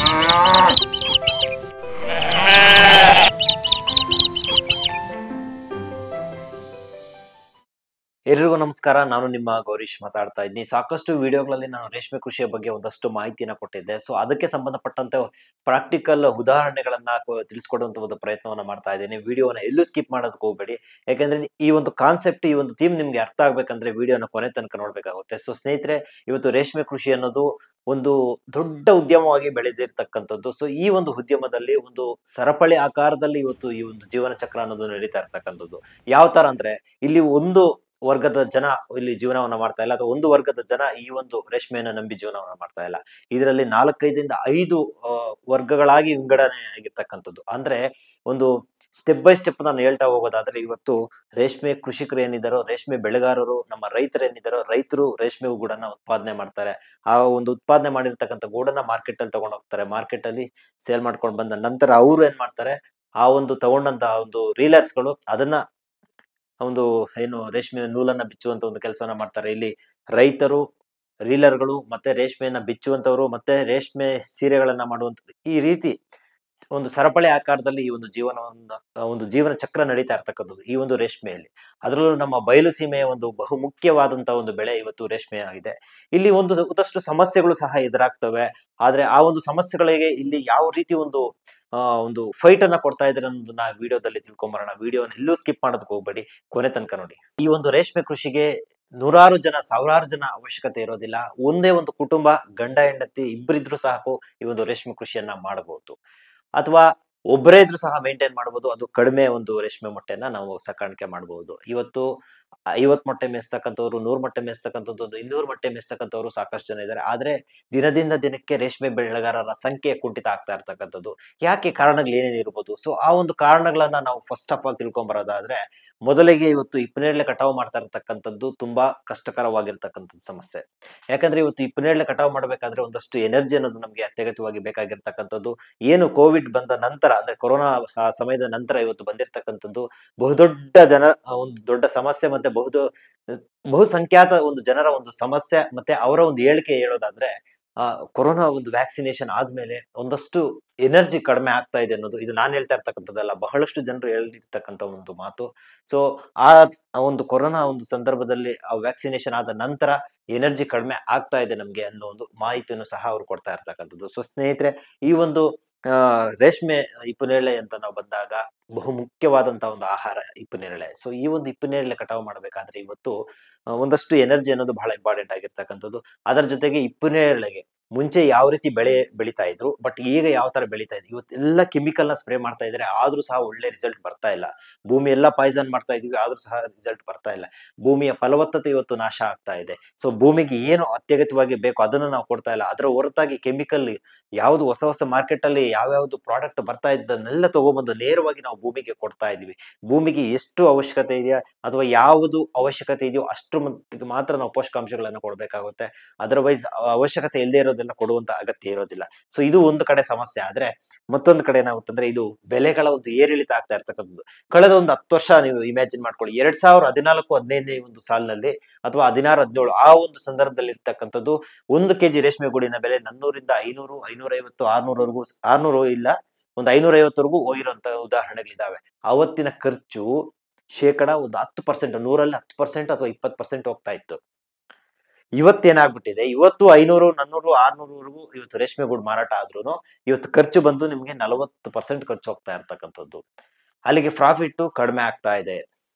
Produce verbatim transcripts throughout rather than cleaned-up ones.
ಎಲ್ಲರಿಗೂ ನಮಸ್ಕಾರ. ನಾನು ನಿಮ್ಮ ಗೌರೀಶ್ ಮಾತಾಡ್ತಾ ಇದ್ದೀನಿ. ಸಾಕಷ್ಟು ವಿಡಿಯೋಗಳಲ್ಲಿ ನಾನು ರೇಷ್ಮೆ ಕೃಷಿಯ ಬಗ್ಗೆ ಒಂದಷ್ಟು ಮಾಹಿತಿನ ಕೊಟ್ಟಿದ್ದೆ. ಸೊ ಅದಕ್ಕೆ ಸಂಬಂಧಪಟ್ಟಂತೆ ಪ್ರಾಕ್ಟಿಕಲ್ ಉದಾಹರಣೆಗಳನ್ನ ತಿಳಿಸ್ಕೊಡುವಂತ ಒಂದು ಪ್ರಯತ್ನವನ್ನ ಮಾಡ್ತಾ ಇದ್ದೀನಿ. ವಿಡಿಯೋನ ಎಲ್ಲೂ ಸ್ಕಿಪ್ ಮಾಡೋದಕ್ಕೆ ಹೋಗಬೇಡಿ, ಯಾಕಂದ್ರೆ ಈ ಒಂದು ಕಾನ್ಸೆಪ್ಟ್, ಈ ಒಂದು ಥೀಮ್ ನಿಮ್ಗೆ ಅರ್ಥ ಆಗ್ಬೇಕಂದ್ರೆ ವಿಡಿಯೋನ ಕೊನೆ ತನಕ ನೋಡ್ಬೇಕಾಗುತ್ತೆ. ಸೊ ಸ್ನೇಹಿತರೆ, ಇವತ್ತು ರೇಷ್ಮೆ ಕೃಷಿ ಅನ್ನೋದು ಒಂದು ದೊಡ್ಡ ಉದ್ಯಮವಾಗಿ ಬೆಳೆದಿರ್ತಕ್ಕಂಥದ್ದು. ಸೊ ಈ ಒಂದು ಉದ್ಯಮದಲ್ಲಿ ಒಂದು ಸರಪಳಿ ಆಕಾರದಲ್ಲಿ ಇವತ್ತು ಈ ಒಂದು ಜೀವನ ಚಕ್ರ ಅನ್ನೋದು ನಡೀತಾ ಇರ್ತಕ್ಕಂಥದ್ದು. ಯಾವ ತರ ಅಂದ್ರೆ, ಇಲ್ಲಿ ಒಂದು ವರ್ಗದ ಜನ ಇಲ್ಲಿ ಜೀವನವನ್ನ ಮಾಡ್ತಾ ಇಲ್ಲ, ಅಥವಾ ಒಂದು ವರ್ಗದ ಜನ ಈ ಒಂದು ರೇಷ್ಮೆಯನ್ನ ನಂಬಿ ಜೀವನವನ್ನ ಮಾಡ್ತಾ ಇಲ್ಲ. ಇದರಲ್ಲಿ ನಾಲ್ಕೈದರಿಂದ ಐದು ಅಹ್ ವರ್ಗಗಳಾಗಿ ವಿಂಗಡಣೆ ಆಗಿರ್ತಕ್ಕಂಥದ್ದು. ಅಂದ್ರೆ ಒಂದು ಸ್ಟೆಪ್ ಬೈ ಸ್ಟೆಪ್ ನಾನು ಹೇಳ್ತಾ ಹೋಗೋದಾದ್ರೆ, ಇವತ್ತು ರೇಷ್ಮೆ ಕೃಷಿಕರು ಏನಿದ್ದಾರೋ, ರೇಷ್ಮೆ ಬೆಳೆಗಾರರು, ನಮ್ಮ ರೈತರು ಏನಿದ್ದಾರೋ, ರೈತರು ರೇಷ್ಮೆ ಗೂಡನ್ನ ಉತ್ಪಾದನೆ ಮಾಡ್ತಾರೆ. ಆ ಒಂದು ಉತ್ಪಾದನೆ ಮಾಡಿರ್ತಕ್ಕಂಥ ಗೂಡನ್ನ ಮಾರ್ಕೆಟ್ ಅಲ್ಲಿ ತಗೊಂಡು ಹೋಗ್ತಾರೆ. ಮಾರ್ಕೆಟ್ ಅಲ್ಲಿ ಸೇಲ್ ಮಾಡ್ಕೊಂಡು ಬಂದ ನಂತರ ಅವ್ರು ಏನ್ ಮಾಡ್ತಾರೆ, ಆ ಒಂದು ತಗೊಂಡಂತ ಒಂದು ರೀಲರ್ಸ್ ಗಳು ಅದನ್ನ ಒಂದು ಏನು ರೇಷ್ಮೆ ನೂಲನ್ನ ಬಿಚ್ಚುವಂತ ಒಂದು ಕೆಲಸವನ್ನ ಮಾಡ್ತಾರೆ. ಇಲ್ಲಿ ರೈತರು, ರೀಲರ್ಗಳು, ಮತ್ತೆ ರೇಷ್ಮೆಯನ್ನ ಬಿಚ್ಚುವಂತವ್ರು, ಮತ್ತೆ ರೇಷ್ಮೆ ಸೀರೆಗಳನ್ನ ಮಾಡುವಂತ, ಈ ರೀತಿ ಒಂದು ಸರಪಳಿ ಆಕಾರದಲ್ಲಿ ಈ ಒಂದು ಜೀವನವನ್ನ ಒಂದು ಜೀವನ ಚಕ್ರ ನಡೀತಾ ಇರ್ತಕ್ಕಂಥದ್ದು ಈ ಒಂದು ರೇಷ್ಮೆಯಲ್ಲಿ. ಅದರಲ್ಲೂ ನಮ್ಮ ಬಯಲು ಸೀಮೆಯ ಒಂದು ಬಹು ಮುಖ್ಯವಾದಂತಹ ಒಂದು ಬೆಳೆ ಇವತ್ತು ರೇಷ್ಮೆ ಆಗಿದೆ. ಇಲ್ಲಿ ಒಂದು ಒಂದಷ್ಟು ಸಮಸ್ಯೆಗಳು ಸಹ ಎದುರಾಗ್ತವೆ. ಆದ್ರೆ ಆ ಒಂದು ಸಮಸ್ಯೆಗಳಿಗೆ ಇಲ್ಲಿ ಯಾವ ರೀತಿ ಒಂದು ಆ ಒಂದು ಫೈಟ್ ಅನ್ನ ಕೊಡ್ತಾ ಇದ್ದಾರೆ ಅನ್ನೋದನ್ನ ವಿಡಿಯೋದಲ್ಲಿ ತಿಳ್ಕೊಂಬರೋಣ. ವಿಡಿಯೋನ ಎಲ್ಲೂ ಸ್ಕಿಪ್ ಮಾಡೋದಕ್ಕೆ ಹೋಗ್ಬೇಡಿ, ಕೊನೆ ತನಕ ನೋಡಿ. ಈ ಒಂದು ರೇಷ್ಮೆ ಕೃಷಿಗೆ ನೂರಾರು ಜನ, ಸಾವಿರಾರು ಜನ ಅವಶ್ಯಕತೆ ಇರೋದಿಲ್ಲ. ಒಂದೇ ಒಂದು ಕುಟುಂಬ, ಗಂಡ ಹೆಂಡತಿ ಇಬ್ಬರಿದ್ರು ಸಾಕು ಈ ಒಂದು ರೇಷ್ಮೆ ಕೃಷಿಯನ್ನ ಮಾಡಬಹುದು. ಅಥವಾ ಒಬ್ಬರೇ ಇದ್ರು ಸಹ ಮೇಂಟೈನ್ ಮಾಡಬಹುದು. ಅದು ಕಡಿಮೆ ಒಂದು ರೇಷ್ಮೆ ಮೊಟ್ಟೆನ ನಾವು ಸಾಕಾಣಿಕೆ ಮಾಡಬಹುದು. ಇವತ್ತು ಐವತ್ ಮೊಟ್ಟೆ ಮೇಯಿಸ್ತಕ್ಕಂಥವ್ರು, ನೂರ್ ಮೊಟ್ಟೆ ಮೇಯಿಸ್ತಕ್ಕಂಥದ್ದು, ಒಂದು ಇನ್ನೂರು ಮೊಟ್ಟೆ ಮೇಯಿಸ್ತಕ್ಕಂಥವ್ರು ಸಾಕಷ್ಟು ಜನ ಇದ್ದಾರೆ. ಆದ್ರೆ ದಿನದಿಂದ ದಿನಕ್ಕೆ ರೇಷ್ಮೆ ಬೆಳೆಗಾರರ ಸಂಖ್ಯೆ ಕುಂಠಿತ ಆಗ್ತಾ ಇರ್ತಕ್ಕಂಥದ್ದು. ಯಾಕೆ? ಕಾರಣಗಳು ಏನೇನು ಇರ್ಬೋದು? ಸೊ ಆ ಒಂದು ಕಾರಣಗಳನ್ನ ನಾವು ಫಸ್ಟ್ ಆಫ್ ಆಲ್ ತಿಳ್ಕೊಂಬರೋದಾದ್ರೆ, ಮೊದಲಿಗೆ ಇವತ್ತು ಇಪ್ಪನೇರಳೆ ಕಟಾವು ಮಾಡ್ತಾ ಇರ್ತಕ್ಕಂಥದ್ದು ತುಂಬಾ ಕಷ್ಟಕರವಾಗಿರ್ತಕ್ಕಂಥದ್ದು ಸಮಸ್ಯೆ. ಯಾಕಂದ್ರೆ ಇವತ್ತು ಇಪ್ಪನೇರಳೆ ಕಟಾವು ಮಾಡ್ಬೇಕಾದ್ರೆ ಒಂದಷ್ಟು ಎನರ್ಜಿ ಅನ್ನೋದು ನಮ್ಗೆ ಅತ್ಯಗತ್ಯವಾಗಿ ಬೇಕಾಗಿರ್ತಕ್ಕಂಥದ್ದು. ಏನು ಕೋವಿಡ್ ಬಂದ ನಂತರ, ಅಂದ್ರೆ ಕೊರೋನಾ ಸಮಯದ ನಂತರ ಇವತ್ತು ಬಂದಿರತಕ್ಕಂಥದ್ದು ಬಹುದೊಡ್ಡ ಜನ ಒಂದು ದೊಡ್ಡ ಸಮಸ್ಯೆ, ಮತ್ತೆ ಬಹುದು ಬಹುಸಂಖ್ಯಾತ ಒಂದು ಜನರ ಒಂದು ಸಮಸ್ಯೆ. ಮತ್ತೆ ಅವರ ಒಂದು ಹೇಳಿಕೆ ಹೇಳೋದಾದ್ರೆ, ಆ ಕೊರೋನಾ ಒಂದು ವ್ಯಾಕ್ಸಿನೇಷನ್ ಆದ್ಮೇಲೆ ಒಂದಷ್ಟು ಎನರ್ಜಿ ಕಡಿಮೆ ಆಗ್ತಾ ಇದೆ ಅನ್ನೋದು, ಇದು ನಾನು ಹೇಳ್ತಾ ಇರ್ತಕ್ಕಂಥದ್ದಲ್ಲ, ಬಹಳಷ್ಟು ಜನರು ಹೇಳಿರ್ತಕ್ಕಂಥ ಒಂದು ಮಾತು. ಸೊ ಆ ಒಂದು ಕೊರೋನಾ ಒಂದು ಸಂದರ್ಭದಲ್ಲಿ ಆ ವ್ಯಾಕ್ಸಿನೇಷನ್ ಆದ ನಂತರ ಎನರ್ಜಿ ಕಡಿಮೆ ಆಗ್ತಾ ಇದೆ ನಮ್ಗೆ ಅನ್ನೋ ಒಂದು ಮಾಹಿತಿಯನ್ನು ಸಹ ಅವ್ರು ಕೊಡ್ತಾ ಇರ್ತಕ್ಕಂಥದ್ದು. ಸೊ ಸ್ನೇಹಿತರೆ, ಈ ಒಂದು ಆ ರೇಷ್ಮೆ ಇಪ್ಪನೇರಳೆ ಅಂತ ನಾವು ಬಂದಾಗ ಬಹು ಮುಖ್ಯವಾದಂತಹ ಒಂದು ಆಹಾರ ಇಪ್ಪನೇರಳೆ. ಸೊ ಈ ಒಂದು ಇಪ್ಪನೇರಳೆ ಕಟಾವು ಮಾಡಬೇಕಾದ್ರೆ ಇವತ್ತು ಒಂದಷ್ಟು ಎನರ್ಜಿ ಅನ್ನೋದು ಬಹಳ ಇಂಪಾರ್ಟೆಂಟ್ ಆಗಿರ್ತಕ್ಕಂಥದ್ದು. ಅದರ ಜೊತೆಗೆ ಇಪ್ಪನೇರಳೆಗೆ ಮುಂಚೆ ಯಾವ ರೀತಿ ಬೆಳೆ ಬೆಳೀತಾ ಇದ್ರು, ಬಟ್ ಈಗ ಯಾವ ತರ ಬೆಳೀತಾ ಇದ್ರು, ಇವತ್ತೆಲ್ಲ ಕೆಮಿಕಲ್ ನ ಸ್ಪ್ರೇ ಮಾಡ್ತಾ ಇದ್ರೆ, ಆದ್ರೂ ಸಹ ಒಳ್ಳೆ ರಿಸಲ್ಟ್ ಬರ್ತಾ ಇಲ್ಲ. ಭೂಮಿ ಎಲ್ಲ ಪಾಯ್ಸನ್ ಮಾಡ್ತಾ ಇದೀವಿ, ಆದ್ರೂ ಸಹ ರಿಸಲ್ಟ್ ಬರ್ತಾ ಇಲ್ಲ. ಭೂಮಿಯ ಫಲವತ್ತತೆ ಇವತ್ತು ನಾಶ ಆಗ್ತಾ ಇದೆ. ಸೊ ಭೂಮಿಗೆ ಏನು ಅತ್ಯಗತ್ಯವಾಗಿ ಬೇಕು ಅದನ್ನ ನಾವು ಕೊಡ್ತಾ ಇಲ್ಲ. ಅದರ ಹೊರತಾಗಿ ಕೆಮಿಕಲ್ ಯಾವ್ದು ಹೊಸ ಹೊಸ ಮಾರ್ಕೆಟ್ ಅಲ್ಲಿ ಯಾವ್ಯಾವ್ದು ಪ್ರಾಡಕ್ಟ್ ಬರ್ತಾ ಇದ್ದನ್ನೆಲ್ಲ ತಗೊಬಂದು ನೇರವಾಗಿ ನಾವು ಭೂಮಿಗೆ ಕೊಡ್ತಾ ಇದೀವಿ. ಭೂಮಿಗೆ ಎಷ್ಟು ಅವಶ್ಯಕತೆ ಇದೆಯಾ, ಅಥವಾ ಯಾವುದು ಅವಶ್ಯಕತೆ ಇದೆಯೋ ಅಷ್ಟರ ಮಟ್ಟಿಗೆ ಮಾತ್ರ ನಾವು ಪೋಷಕಾಂಶಗಳನ್ನ ಕೊಡ್ಬೇಕಾಗುತ್ತೆ. ಅದರ್ವೈಸ್ ಅವಶ್ಯಕತೆ ಇಲ್ಲದೆ ಇರೋದೆಲ್ಲ ಕೊಡುವಂತ ಅಗತ್ಯ ಇರೋದಿಲ್ಲ. ಸೊ ಇದು ಒಂದು ಕಡೆ ಸಮಸ್ಯೆ. ಆದ್ರೆ ಮತ್ತೊಂದು ಕಡೆ ಏನಾಗುತ್ತಂದ್ರೆ, ಇದು ಬೆಲೆಗಳ ಒಂದು ಏರಿಳಿತ ಆಗ್ತಾ ಇರ್ತಕ್ಕಂಥದ್ದು. ಕಳೆದ ಒಂದು ಹತ್ತು ವರ್ಷ ನೀವು ಇಮ್ಯಾಜಿನ್ ಮಾಡ್ಕೊಳ್ಳಿ, ಎರಡ್ ಸಾವಿರ ಹದಿನಾಲ್ಕು ಹದಿನೈದನೇ ಒಂದು ಸಾಲಿನಲ್ಲಿ, ಅಥವಾ ಹದಿನಾರು ಹದಿನೇಳು ಆ ಒಂದು ಸಂದರ್ಭದಲ್ಲಿ ಇರ್ತಕ್ಕಂಥದ್ದು ಒಂದು ಕೆಜಿ ರೇಷ್ಮೆ ಗೂಡಿನ ಬೆಲೆ ನಾನ್ನೂರಿಂದ ಐನೂರು, ಐನೂರ ಐವತ್ತು, ಆರ್ನೂರವರೆಗೂ, ಆರ್ನೂರು ಇಲ್ಲ ಒಂದು ಐನೂರ ಐವತ್ತವರೆಗೂ ಹೋಗಿರುವಂತ ಉದಾಹರಣೆಗಳಿದಾವೆ. ಅವತ್ತಿನ ಖರ್ಚು ಶೇಕಡ ಒಂದು ಹತ್ತು ಪರ್ಸೆಂಟ್, ನೂರಲ್ಲಿ ಹತ್ತು ಪರ್ಸೆಂಟ್ ಅಥವಾ ಇಪ್ಪತ್ತು ಪರ್ಸೆಂಟ್ ಹೋಗ್ತಾ ಇತ್ತು. ಇವತ್ತೇನಾಗ್ಬಿಟ್ಟಿದೆ, ಇವತ್ತು ಐನೂರು, ನಾನ್ನೂರು, ಆರ್ನೂರವರೆಗೂ ಇವತ್ತು ರೇಷ್ಮೆ ಗೂಡು ಮಾರಾಟ ಆದ್ರೂ ಇವತ್ತು ಖರ್ಚು ಬಂದು ನಿಮ್ಗೆ ನಲವತ್ತು ಪರ್ಸೆಂಟ್ ಖರ್ಚು ಹೋಗ್ತಾ ಇರ್ತಕ್ಕಂಥದ್ದು. ಅಲ್ಲಿಗೆ ಪ್ರಾಫಿಟ್ ಕಡಿಮೆ ಆಗ್ತಾ ಇದೆ.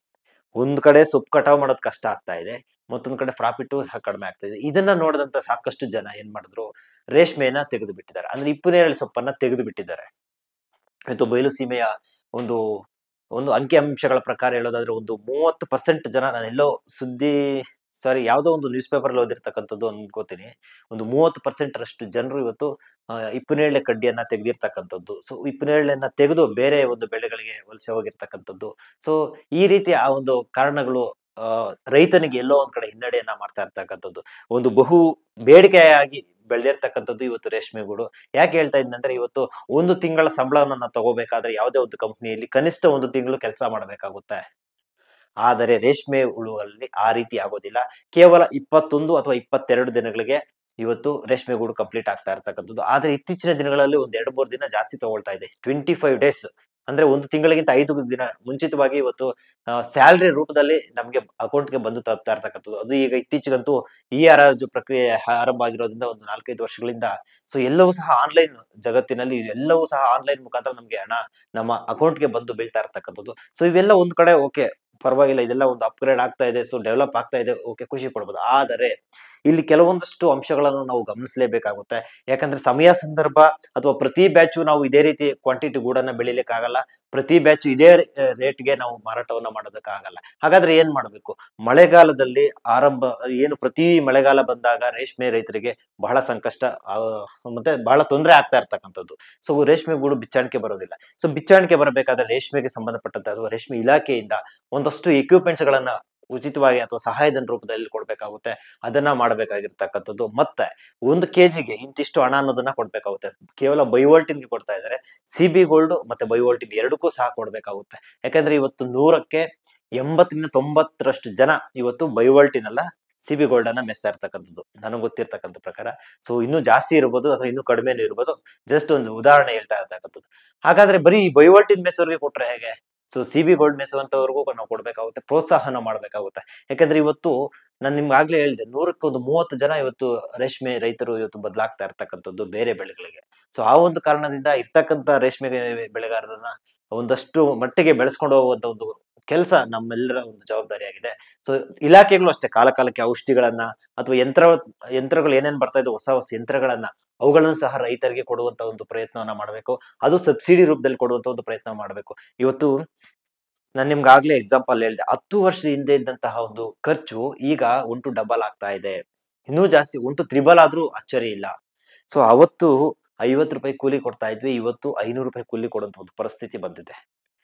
ಒಂದ್ ಕಡೆ ಸೊಪ್ಪು ಕಟಾವ್ ಮಾಡೋದು ಕಷ್ಟ ಆಗ್ತಾ ಇದೆ, ಮತ್ತೊಂದ್ ಕಡೆ ಪ್ರಾಫಿಟ್ ಸಹ ಕಡಿಮೆ ಆಗ್ತಾ ಇದೆ. ಇದನ್ನ ನೋಡಿದಂತ ಸಾಕಷ್ಟು ಜನ ಏನ್ ಮಾಡಿದ್ರು, ರೇಷ್ಮೆಯನ್ನ ತೆಗೆದು ಬಿಟ್ಟಿದ್ದಾರೆ. ಅಂದ್ರೆ ಇಪ್ಪನೇರಳೆ ಸೊಪ್ಪನ್ನ ತೆಗೆದು ಬಿಟ್ಟಿದ್ದಾರೆ. ಇವತ್ತು ಬಯಲು ಸೀಮೆಯ ಒಂದು ಒಂದು ಅಂಕಿ ಅಂಶಗಳ ಪ್ರಕಾರ ಹೇಳೋದಾದ್ರೆ, ಒಂದು ಮೂವತ್ತು ಪರ್ಸೆಂಟ್ ಜನ, ನಾನೆಲ್ಲೋ ಸುದ್ದಿ ಸಾರಿ ಯಾವುದೋ ಒಂದು ನ್ಯೂಸ್ ಪೇಪರ್ ಅಲ್ಲಿ ಓದಿರ್ತಕ್ಕಂಥದ್ದು ಅನ್ಕೋತೀನಿ, ಒಂದು ಮೂವತ್ತು ಪರ್ಸೆಂಟ್ ರಷ್ಟು ಜನರು ಇವತ್ತು ಅಹ್ ಇಪ್ಪನೇರಳೆ ಕಡ್ಡಿಯನ್ನ ತೆಗೆದಿರ್ತಕ್ಕಂಥದ್ದು. ಸೊ ಇಪ್ಪನೇರಳೆಯನ್ನ ತೆಗೆದು ಬೇರೆ ಒಂದು ಬೆಳೆಗಳಿಗೆ ವಲಸೆ ಹೋಗಿರ್ತಕ್ಕಂಥದ್ದು. ಸೊ ಈ ರೀತಿ ಆ ಒಂದು ಕಾರಣಗಳು ಅಹ್ ರೈತನಿಗೆ ಎಲ್ಲೋ ಒಂದ್ ಕಡೆ ಹಿನ್ನಡೆಯನ್ನ ಮಾಡ್ತಾ ಇರ್ತಕ್ಕಂಥದ್ದು. ಒಂದು ಬಹು ಬೇಡಿಕೆಯಾಗಿ ಬೆಳೆದಿರ್ತಕ್ಕಂಥದ್ದು ಇವತ್ತು ರೇಷ್ಮೆ ಗೂಡು. ಯಾಕೆ ಹೇಳ್ತಾ ಇದ್ನಂದ್ರೆ, ಇವತ್ತು ಒಂದು ತಿಂಗಳ ಸಂಬಳವನ್ನ ತಗೋಬೇಕಾದ್ರೆ ಯಾವುದೇ ಒಂದು ಕಂಪ್ನಿಯಲ್ಲಿ ಕನಿಷ್ಠ ಒಂದು ತಿಂಗಳು ಕೆಲಸ ಮಾಡಬೇಕಾಗುತ್ತೆ. ಆದರೆ ರೇಷ್ಮೆ ಹುಳುವಲ್ಲಿ ಆ ರೀತಿ ಆಗೋದಿಲ್ಲ. ಕೇವಲ ಇಪ್ಪತ್ತೊಂದು ಅಥವಾ ಇಪ್ಪತ್ತೆರಡು ದಿನಗಳಿಗೆ ಇವತ್ತು ರೇಷ್ಮೆ ಗೂಡು ಕಂಪ್ಲೀಟ್ ಆಗ್ತಾ ಇರ್ತಕ್ಕಂಥದ್ದು. ಆದ್ರೆ ಇತ್ತೀಚಿನ ದಿನಗಳಲ್ಲಿ ಒಂದ್ ಎರಡು ಮೂರು ದಿನ ಜಾಸ್ತಿ ತಗೊಳ್ತಾ ಇದೆ. ಟ್ವೆಂಟಿ ಫೈವ್ ಡೇಸ್ ಅಂದ್ರೆ ಒಂದು ತಿಂಗಳಿಗಿಂತ ಐದು ದಿನ ಮುಂಚಿತವಾಗಿ ಇವತ್ತು ಸ್ಯಾಲರಿ ರೂಪದಲ್ಲಿ ನಮ್ಗೆ ಅಕೌಂಟ್ಗೆ ಬಂದು ತಲುಪ್ತಾ ಇರ್ತಕ್ಕಂಥದ್ದು. ಅದು ಈಗ ಇತ್ತೀಚೆಗಂತೂ ಈ ಹರಾಜು ಪ್ರಕ್ರಿಯೆ ಆರಂಭ ಆಗಿರೋದ್ರಿಂದ ಒಂದು ನಾಲ್ಕೈದು ವರ್ಷಗಳಿಂದ ಸೊ ಎಲ್ಲವೂ ಸಹ ಆನ್ಲೈನ್ ಜಗತ್ತಿನಲ್ಲಿ ಎಲ್ಲವೂ ಸಹ ಆನ್ಲೈನ್ ಮುಖಾಂತರ ನಮ್ಗೆ ಹಣ ನಮ್ಮ ಅಕೌಂಟ್ಗೆ ಬಂದು ಬೀಳ್ತಾ ಇರ್ತಕ್ಕಂಥದ್ದು. ಸೊ ಇವೆಲ್ಲ ಒಂದ್ ಕಡೆ ಓಕೆ, ಪರವಾಗಿಲ್ಲ, ಇದೆಲ್ಲ ಒಂದು ಅಪ್ಗ್ರೇಡ್ ಆಗ್ತಾ ಇದೆ, ಸೊ ಡೆವಲಪ್ ಆಗ್ತಾ ಇದೆ, ಓಕೆ, ಖುಷಿ ಪಡ್ಬೋದು. ಆದರೆ ಇಲ್ಲಿ ಕೆಲವೊಂದಷ್ಟು ಅಂಶಗಳನ್ನು ನಾವು ಗಮನಿಸಲೇಬೇಕಾಗುತ್ತೆ. ಯಾಕಂದ್ರೆ ಸಮಯ ಸಂದರ್ಭ ಅಥವಾ ಪ್ರತಿ ಬ್ಯಾಚು ನಾವು ಇದೇ ರೀತಿ ಕ್ವಾಂಟಿಟಿ ಗೂಡನ್ನ ಬೆಳಿಲಿಕ್ಕೆ ಆಗಲ್ಲ. ಪ್ರತಿ ಬ್ಯಾಚ್ ಇದೇ ರೇಟ್ಗೆ ನಾವು ಮಾರಾಟವನ್ನ ಮಾಡೋದಕ್ಕಾಗಲ್ಲ. ಹಾಗಾದ್ರೆ ಏನ್ ಮಾಡ್ಬೇಕು? ಮಳೆಗಾಲದಲ್ಲಿ ಆರಂಭ ಏನು ಪ್ರತಿ ಮಳೆಗಾಲ ಬಂದಾಗ ರೇಷ್ಮೆ ರೈತರಿಗೆ ಬಹಳ ಸಂಕಷ್ಟ ಆ, ಮತ್ತೆ ಬಹಳ ತೊಂದರೆ ಆಗ್ತಾ ಇರ್ತಕ್ಕಂಥದ್ದು. ಸೊ ರೇಷ್ಮೆ ಗೂಡು ಬಿಚ್ಚಾಣಿಕೆ ಬರೋದಿಲ್ಲ. ಸೊ ಬಿಚ್ಚಾಣಿಕೆ ಬರಬೇಕಾದ್ರೆ ರೇಷ್ಮೆಗೆ ಸಂಬಂಧಪಟ್ಟಂತ ಅಥವಾ ರೇಷ್ಮೆ ಇಲಾಖೆಯಿಂದ ಒಂದಷ್ಟು ಎಕ್ವಿಪ್ಮೆಂಟ್ಸ್ ಗಳನ್ನ ಉಚಿತವಾಗಿ ಅಥವಾ ಸಹಾಯಧನ ರೂಪದಲ್ಲಿ ಕೊಡ್ಬೇಕಾಗುತ್ತೆ. ಅದನ್ನ ಮಾಡಬೇಕಾಗಿರ್ತಕ್ಕಂಥದ್ದು. ಮತ್ತೆ ಒಂದು ಕೆಜಿಗೆ ಇಂತಿಷ್ಟು ಹಣ ಅನ್ನೋದನ್ನ ಕೊಡ್ಬೇಕಾಗುತ್ತೆ. ಕೇವಲ ಬೈವೋಲ್ಟಿನ್ಗೆ ಕೊಡ್ತಾ ಇದ್ದಾರೆ. ಸಿ ಬಿ ಗೋಲ್ಡ್ ಮತ್ತೆ ಬೈವೋಲ್ಟಿನ್ ಎರಡಕ್ಕೂ ಸಹ ಕೊಡ್ಬೇಕಾಗುತ್ತೆ. ಯಾಕಂದ್ರೆ ಇವತ್ತು ನೂರಕ್ಕೆ ಎಂಬತ್ತರಿಂದ ತೊಂಬತ್ತರಷ್ಟು ಜನ ಇವತ್ತು ಬೈವೋಲ್ಟಿನ್ ಅಲ್ಲ, ಸಿ ಬಿ ಗೋಲ್ಡ್ ಅನ್ನ ಮೆಸ್ತಾ ಇರ್ತಕ್ಕಂಥದ್ದು ನನಗೆ ಗೊತ್ತಿರ್ತಕ್ಕಂಥ ಪ್ರಕಾರ. ಸೊ ಇನ್ನೂ ಜಾಸ್ತಿ ಇರ್ಬೋದು ಅಥವಾ ಇನ್ನೂ ಕಡಿಮೆನೂ ಇರ್ಬೋದು. ಜಸ್ಟ್ ಒಂದು ಉದಾಹರಣೆ ಹೇಳ್ತಾ ಇರ್ತಕ್ಕಂಥದ್ದು. ಹಾಗಾದ್ರೆ ಬರೀ ಬೈವೋಲ್ಟಿನ್ ಮೆಸೋರ್ಗೆ ಕೊಟ್ರೆ ಹೇಗೆ? ಸೊ ಸಿ ಬಿ ಗೋಲ್ಡ್ ಮೆಸುವಂತವ್ರಿಗೂ ನಾವು ಕೊಡ್ಬೇಕಾಗುತ್ತೆ, ಪ್ರೋತ್ಸಾಹನ ಮಾಡ್ಬೇಕಾಗುತ್ತೆ. ಯಾಕಂದ್ರೆ ಇವತ್ತು ನಾನು ನಿಮ್ಗೆ ಆಗ್ಲೇ ಹೇಳಿದೆ, ನೂರಕ್ಕೆ ಒಂದು ಮೂವತ್ತು ಜನ ಇವತ್ತು ರೇಷ್ಮೆ ರೈತರು ಇವತ್ತು ಬದಲಾಗ್ತಾ ಇರ್ತಕ್ಕಂಥದ್ದು ಬೇರೆ ಬೆಳೆಗಳಿಗೆ. ಸೊ ಆ ಒಂದು ಕಾರಣದಿಂದ ಇರ್ತಕ್ಕಂಥ ರೇಷ್ಮೆ ಬೆಳೆಗಾರರನ್ನ ಒಂದಷ್ಟು ಮಟ್ಟಿಗೆ ಬೆಳೆಸ್ಕೊಂಡು ಹೋಗುವಂತ ಒಂದು ಕೆಲಸ ನಮ್ಮೆಲ್ಲರ ಒಂದು ಜವಾಬ್ದಾರಿಯಾಗಿದೆ. ಸೊ ಇಲಾಖೆಗಳು ಅಷ್ಟೇ ಕಾಲ ಕಾಲಕ್ಕೆ ಔಷಧಿಗಳನ್ನ ಅಥವಾ ಯಂತ್ರ ಯಂತ್ರಗಳು ಏನೇನ್ ಬರ್ತಾ ಇದ್ದು ಹೊಸ ಹೊಸ ಯಂತ್ರಗಳನ್ನ ಅವುಗಳನ್ನು ಸಹ ರೈತರಿಗೆ ಕೊಡುವಂತ ಒಂದು ಪ್ರಯತ್ನವನ್ನ ಮಾಡಬೇಕು. ಅದು ಸಬ್ಸಿಡಿ ರೂಪದಲ್ಲಿ ಕೊಡುವಂತ ಒಂದು ಪ್ರಯತ್ನ ಮಾಡಬೇಕು. ಇವತ್ತು ನಾನು ನಿಮ್ಗೆ ಆಗ್ಲೇ ಎಕ್ಸಾಂಪಲ್ ಹೇಳಿದೆ, ಹತ್ತು ವರ್ಷದ ಹಿಂದೆ ಇದ್ದಂತಹ ಒಂದು ಖರ್ಚು ಈಗ ಉಂಟು ಡಬಲ್ ಆಗ್ತಾ ಇದೆ. ಇನ್ನೂ ಜಾಸ್ತಿ ಉಂಟು ತ್ರಿಬಲ್ ಆದ್ರೂ ಅಚ್ಚರಿ ಇಲ್ಲ. ಸೊ ಅವತ್ತು ಐವತ್ತು ರೂಪಾಯಿ ಕೂಲಿ ಕೊಡ್ತಾ ಇದ್ವಿ, ಇವತ್ತು ಐನೂರು ರೂಪಾಯಿ ಕೂಲಿ ಕೊಡುವಂತ ಒಂದು ಪರಿಸ್ಥಿತಿ ಬಂದಿದೆ.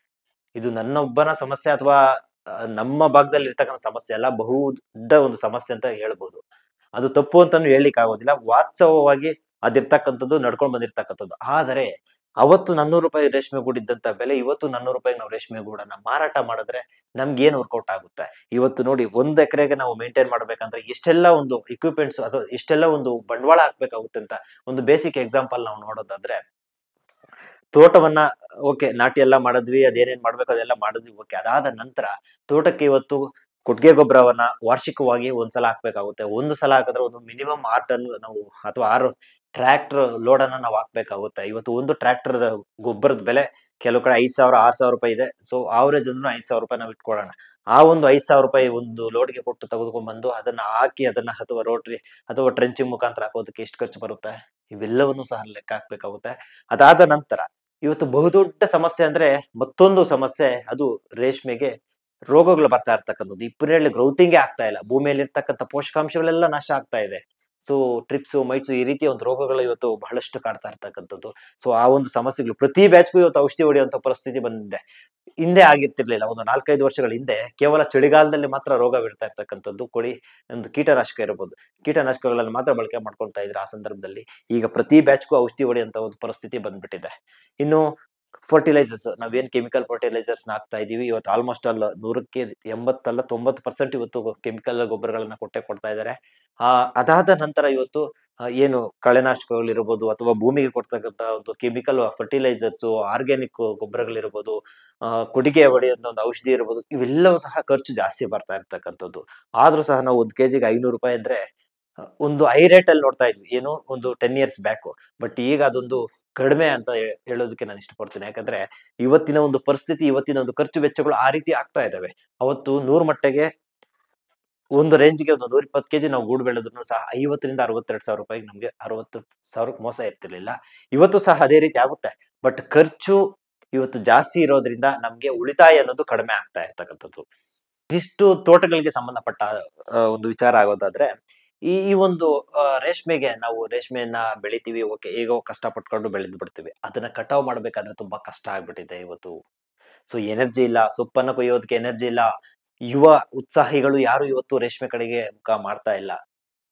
ಇದು ನನ್ನೊಬ್ಬನ ಸಮಸ್ಯೆ ಅಥವಾ ನಮ್ಮ ಭಾಗದಲ್ಲಿ ಇರ್ತಕ್ಕಂಥ ಸಮಸ್ಯೆ ಅಲ್ಲ, ಬಹು ದೊಡ್ಡ ಒಂದು ಸಮಸ್ಯೆ ಅಂತ ಹೇಳ್ಬೋದು. ಅದು ತಪ್ಪು ಅಂತಾನು ಹೇಳಲಿಕ್ಕೆ ಆಗೋದಿಲ್ಲ. ವಾಸ್ತವವಾಗಿ ಅದಿರ್ತಕ್ಕಂಥದ್ದು ನಡ್ಕೊಂಡ್ ಬಂದಿರ್ತಕ್ಕಂಥದ್ದು. ಆದರೆ ಅವತ್ತು ನಾನ್ನೂರು ರೂಪಾಯಿ ರೇಷ್ಮೆ ಗೂಡು ಇದ್ದಂತ ಬೆಲೆ ಇವತ್ತು ನಾನ್ನೂರು ರೂಪಾಯಿ ನಾವು ರೇಷ್ಮೆ ಗೂಡನ್ನ ಮಾರಾಟ ಮಾಡಿದ್ರೆ ನಮ್ಗೆ ಏನ್ ವರ್ಕೌಟ್ ಆಗುತ್ತೆ? ಇವತ್ತು ನೋಡಿ, ಒಂದ್ ಎಕರೆಗೆ ನಾವು ಮೇಂಟೈನ್ ಮಾಡ್ಬೇಕಂದ್ರೆ ಎಷ್ಟೆಲ್ಲ ಒಂದು ಇಕ್ವಿಪ್ಮೆಂಟ್ಸ್ ಅಥವಾ ಎಷ್ಟೆಲ್ಲ ಒಂದು ಬಂಡವಾಳ ಹಾಕ್ಬೇಕಾಗುತ್ತೆ ಅಂತ ಒಂದು ಬೇಸಿಕ್ ಎಕ್ಸಾಂಪಲ್ ನಾವು ನೋಡೋದಾದ್ರೆ, ತೋಟವನ್ನ ಓಕೆ ನಾಟಿ ಎಲ್ಲ ಮಾಡಿದ್ವಿ, ಅದೇನೇನ್ ಮಾಡ್ಬೇಕು ಅದೆಲ್ಲ ಮಾಡಿದ್ವಿ, ಓಕೆ. ಅದಾದ ನಂತರ ತೋಟಕ್ಕೆ ಇವತ್ತು ಕೊಟ್ಟಿಗೆ ಗೊಬ್ಬರವನ್ನ ವಾರ್ಷಿಕವಾಗಿ ಒಂದ್ಸಲ ಹಾಕ್ಬೇಕಾಗುತ್ತೆ. ಒಂದು ಸಲ ಹಾಕಿದ್ರೆ ಒಂದು ಮಿನಿಮಮ್ ಆರು ಟನ್ ನಾವು ಅಥವಾ ಆರು ಟ್ರ್ಯಾಕ್ಟರ್ ಲೋಡ್ ಅನ್ನ ನಾವು ಹಾಕ್ಬೇಕಾಗುತ್ತೆ. ಇವತ್ತು ಒಂದು ಟ್ರ್ಯಾಕ್ಟರ್ ಗೊಬ್ಬರದ ಬೆಲೆ ಕೆಲವು ಕಡೆ ಐದ್ ಸಾವಿರ ಆರ್ ಸಾವಿರ ರೂಪಾಯಿ ಇದೆ. ಸೊ ಆವರೇಜ್ ಅಂದ್ರೆ ಐದ್ ಸಾವಿರ ರೂಪಾಯಿ ನಾವು ಇಟ್ಕೊಳ್ಳೋಣ. ಆ ಒಂದು ಐದ್ ಸಾವಿರ ರೂಪಾಯಿ ಒಂದು ಲೋಡ್ಗೆ ಕೊಟ್ಟು ತೆಗೆದುಕೊಂಡ್ ಬಂದು ಅದನ್ನ ಹಾಕಿ ಅದನ್ನ ಅಥವಾ ರೋಟ್ರಿ ಅಥವಾ ಟ್ರೆಂಚಿಂಗ್ ಮುಖಾಂತರ ಹಾಕೋದಕ್ಕೆ ಎಷ್ಟು ಖರ್ಚು ಬರುತ್ತೆ? ಇವೆಲ್ಲವನ್ನು ಸಹ ಲೆಕ್ಕ ಹಾಕ್ಬೇಕಾಗುತ್ತೆ. ಅದಾದ ನಂತರ ಇವತ್ತು ಬಹುದೊಡ್ಡ ಸಮಸ್ಯೆ ಅಂದ್ರೆ ಮತ್ತೊಂದು ಸಮಸ್ಯೆ, ಅದು ರೇಷ್ಮೆಗೆ ರೋಗಗಳು ಬರ್ತಾ ಇರ್ತಕ್ಕಂಥದ್ದು. ಇಪ್ಪನೇಳಿ ಗ್ರೌತಿಂಗೇ ಆಗ್ತಾ ಇಲ್ಲ. ಭೂಮಿಯಲ್ಲಿ ಇರ್ತಕ್ಕಂಥ ಪೋಷಕಾಂಶಗಳೆಲ್ಲ ನಾಶ ಆಗ್ತಾ ಇದೆ. ಸೊ ಟ್ರಿಪ್ಸು ಮೈಟ್ಸು ಈ ರೀತಿಯ ಒಂದು ರೋಗಗಳು ಇವತ್ತು ಬಹಳಷ್ಟು ಕಾಡ್ತಾ ಇರ್ತಕ್ಕಂಥದ್ದು. ಸೊ ಆ ಒಂದು ಸಮಸ್ಯೆಗಳು ಪ್ರತಿ ಬ್ಯಾಚ್ಗೂ ಇವತ್ತು ಔಷಧಿ ಹೊಡೆಯುವಂತ ಪರಿಸ್ಥಿತಿ ಬಂದಿದೆ. ಹಿಂದೆ ಆಗಿರ್ತಿರ್ಲಿಲ್ಲ. ಒಂದು ನಾಲ್ಕೈದು ವರ್ಷಗಳ ಹಿಂದೆ ಕೇವಲ ಚಳಿಗಾಲದಲ್ಲಿ ಮಾತ್ರ ರೋಗ ಬೀಳ್ತಾ ಇರ್ತಕ್ಕಂಥದ್ದು. ಕೊಡಿ ಒಂದು ಕೀಟನಾಶಕ ಇರಬಹುದು, ಕೀಟನಾಶಕಗಳನ್ನು ಮಾತ್ರ ಬಳಕೆ ಮಾಡ್ಕೊಳ್ತಾ ಇದ್ರೆ ಆ ಸಂದರ್ಭದಲ್ಲಿ. ಈಗ ಪ್ರತಿ ಬ್ಯಾಚ್ಗೂ ಔಷಧಿ ಹೊಡೆಯುವಂತ ಒಂದು ಪರಿಸ್ಥಿತಿ ಬಂದ್ಬಿಟ್ಟಿದೆ. ಇನ್ನು ಫರ್ಟಿಲೈಸರ್ಸ್, ನಾವೇನ್ ಕೆಮಿಕಲ್ ಫರ್ಟಿಲೈಸರ್ಸ್ ಹಾಕ್ತಾ ಇದೀವಿ ಇವತ್ತು ಆಲ್ಮೋಸ್ಟ್ ಅಲ್ ನೂರಕ್ಕೆ ಎಂಬತ್ತಲ್ಲ ತೊಂಬತ್ತು ಪರ್ಸೆಂಟ್ ಇವತ್ತು ಕೆಮಿಕಲ್ ಗೊಬ್ಬರಗಳನ್ನ ಕೊಟ್ಟೆ ಕೊಡ್ತಾ ಇದ್ದಾರೆ. ಆ ಅದಾದ ನಂತರ ಇವತ್ತು ಏನು ಕಳೆನಾಶಕಗಳಿರ್ಬೋದು ಅಥವಾ ಭೂಮಿಗೆ ಕೊಡ್ತಕ್ಕಂಥ ಒಂದು ಕೆಮಿಕಲ್ ಫರ್ಟಿಲೈಸರ್ಸ್, ಆರ್ಗ್ಯಾನಿಕ್ ಗೊಬ್ಬರಗಳಿರ್ಬೋದು, ಆ ಕೊಟ್ಟಿಗೆ ಹೊಡೆಯುವಂತ ಒಂದು ಔಷಧಿ ಇರ್ಬೋದು, ಇವೆಲ್ಲವೂ ಸಹ ಖರ್ಚು ಜಾಸ್ತಿ ಬರ್ತಾ ಇರ್ತಕ್ಕಂಥದ್ದು. ಆದ್ರೂ ಸಹ ನಾವು ಒಂದ್ ಕೆಜಿಗೆ ಐನೂರು ರೂಪಾಯಿ ಅಂದ್ರೆ ಒಂದು ಹೈ ರೇಟ್ ಅಲ್ಲಿ ನೋಡ್ತಾ ಇದ್ವಿ, ಏನು ಒಂದು ಟೆನ್ ಇಯರ್ಸ್ ಬ್ಯಾಕ್. ಬಟ್ ಈಗ ಅದೊಂದು ಕಡಿಮೆ ಅಂತ ಹೇಳೋದಕ್ಕೆ ನಾನು ಇಷ್ಟಪಡ್ತೀನಿ. ಯಾಕಂದ್ರೆ ಇವತ್ತಿನ ಒಂದು ಪರಿಸ್ಥಿತಿ, ಇವತ್ತಿನ ಒಂದು ಖರ್ಚು ವೆಚ್ಚಗಳು ಆ ರೀತಿ ಆಗ್ತಾ ಇದಾವೆ. ಅವತ್ತು ನೂರು ಮಟ್ಟೆಗೆ ಒಂದು ರೇಂಜ್ಗೆ ಒಂದು ನೂರ ಇಪ್ಪತ್ತು ಕೆಜಿ ನಾವು ಗೂಡು ಬೆಳೆದ್ರು ಸಹ ಐವತ್ತರಿಂದ ಅರವತ್ತೆರಡು ಸಾವಿರ ರೂಪಾಯಿಗೆ ನಮ್ಗೆ ಅರವತ್ತು ಸಾವಿರಕ್ಕೆ ಮೋಸ ಇರ್ತಿರ್ಲಿಲ್ಲ. ಇವತ್ತು ಸಹ ಅದೇ ರೀತಿ ಆಗುತ್ತೆ. ಬಟ್ ಖರ್ಚು ಇವತ್ತು ಜಾಸ್ತಿ ಇರೋದ್ರಿಂದ ನಮ್ಗೆ ಉಳಿತಾಯ ಅನ್ನೋದು ಕಡಿಮೆ ಆಗ್ತಾ ಇರ್ತಕ್ಕಂಥದ್ದು. ಇದಿಷ್ಟು ತೋಟಗಳಿಗೆ ಸಂಬಂಧಪಟ್ಟ ಒಂದು ವಿಚಾರ ಆಗೋದಾದ್ರೆ, ಈ ಈ ಒಂದು ಅಹ್ ರೇಷ್ಮೆಗೆ ನಾವು ರೇಷ್ಮೆಯನ್ನ ಬೆಳಿತೀವಿ, ಓಕೆ, ಹೇಗೋ ಕಷ್ಟ ಪಟ್ಕೊಂಡು ಬೆಳೆದ್ ಬಿಡ್ತೀವಿ. ಅದನ್ನ ಕಟಾವ್ ಮಾಡ್ಬೇಕಾದ್ರೆ ತುಂಬಾ ಕಷ್ಟ ಆಗ್ಬಿಟ್ಟಿದೆ ಇವತ್ತು. ಸೊ ಎನರ್ಜಿ ಇಲ್ಲ, ಸೊಪ್ಪನ್ನ ಕೊಯ್ಯೋದಕ್ಕೆ ಎನರ್ಜಿ ಇಲ್ಲ. ಯುವ ಉತ್ಸಾಹಿಗಳು ಯಾರು ಇವತ್ತು ರೇಷ್ಮೆ ಕಡೆಗೆ ಮುಖ ಮಾಡ್ತಾ ಇಲ್ಲ.